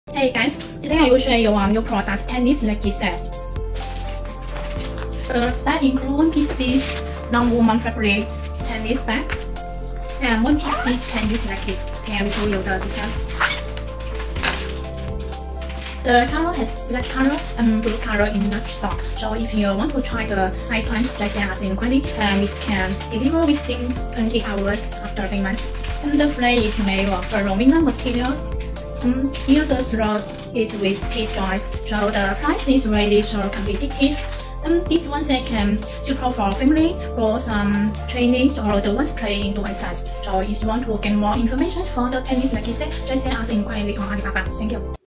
Hey guys, today I will show you a new product, tennis racket set. The set includes one piece non-woven fabric tennis bag and one piece tennis racket. Okay, I will show you the details. The color has black color and blue color in the stock. So if you want to try the items just as in quality, we can deliver within 20 hours after payment. And the frame is made of aluminum material. Here the throat is with T-joint, so the price is really so competitive. This one set can suitable for family, for some trainings or the ones playing indoor exercise. So if you want to get more information for the tennis racket set, just send us inquiry on Alibaba. Thank you.